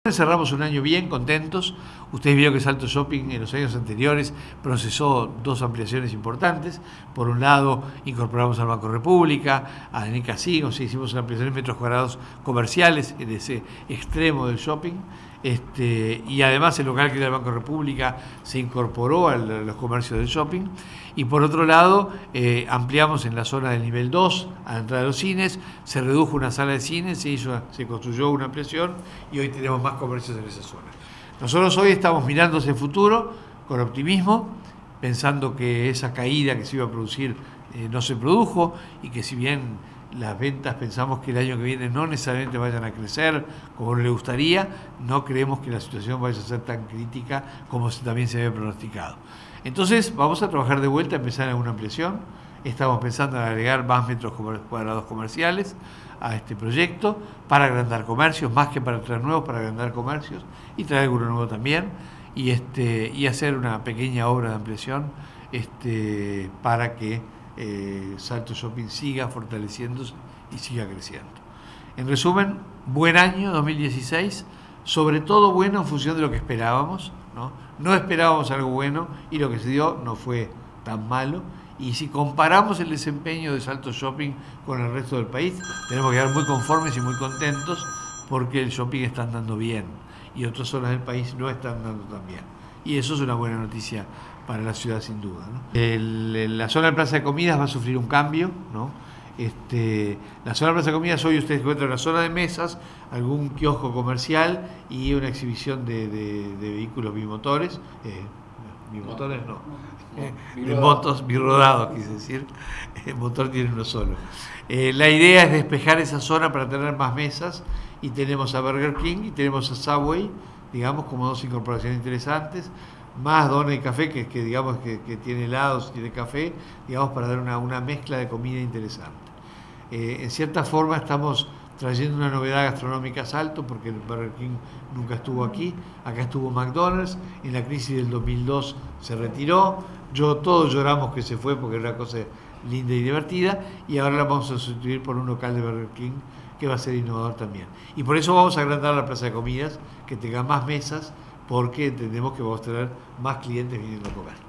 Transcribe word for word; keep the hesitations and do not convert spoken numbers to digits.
Cerramos un año bien, contentos. Ustedes vieron que Salto Shopping en los años anteriores procesó dos ampliaciones importantes. Por un lado, incorporamos al Banco República, a N Casino, hicimos una ampliación en metros cuadrados comerciales en ese extremo del shopping. Este, y además el local que era el Banco República se incorporó a los comercios del shopping. Y por otro lado, eh, ampliamos en la zona del nivel dos, a la entrada de los cines, se redujo una sala de cines, se, hizo, se construyó una ampliación y hoy tenemos más comercios en esa zona. Nosotros hoy estamos mirando hacia el futuro con optimismo, pensando que esa caída que se iba a producir eh, no se produjo y que si bien las ventas pensamos que el año que viene no necesariamente vayan a crecer como le gustaría, no creemos que la situación vaya a ser tan crítica como también se había pronosticado. Entonces vamos a trabajar de vuelta, a empezar en una ampliación. Estamos pensando en agregar más metros cuadrados comerciales a este proyecto para agrandar comercios, más que para traer nuevos, para agrandar comercios y traer alguno nuevo también, y, este, y hacer una pequeña obra de ampliación este, para que eh, Salto Shopping siga fortaleciéndose y siga creciendo. En resumen, buen año dos mil dieciséis, sobre todo bueno en función de lo que esperábamos, ¿no? No esperábamos algo bueno y lo que se dio no fue tan malo. Y si comparamos el desempeño de Salto Shopping con el resto del país, tenemos que quedar muy conformes y muy contentos porque el shopping está andando bien y otras zonas del país no están andando tan bien. Y eso es una buena noticia para la ciudad sin duda, ¿no? El, la zona de Plaza de Comidas va a sufrir un cambio, ¿no? Este, la zona de Plaza de Comidas hoy ustedes encuentran una zona de mesas, algún kiosco comercial y una exhibición de, de, de vehículos bimotores. Eh, bimotores no. Eh, de motos birrodados, quise decir. El motor tiene uno solo. Eh, la idea es despejar esa zona para tener más mesas y tenemos a Burger King y tenemos a Subway, digamos, como dos incorporaciones interesantes, más Dona y Café, que, que digamos que, que tiene helados, tiene café, digamos, para dar una, una mezcla de comida interesante. Eh, en cierta forma estamos trayendo una novedad gastronómica a Salto, porque el Burger King nunca estuvo aquí. Acá estuvo McDonald's, en la crisis del dos mil dos se retiró, yo, todos lloramos que se fue porque era una cosa linda y divertida, y ahora la vamos a sustituir por un local de Burger King que va a ser innovador también. Y por eso vamos a agrandar la plaza de comidas, que tenga más mesas, porque entendemos que vamos a tener más clientes viniendo a comer.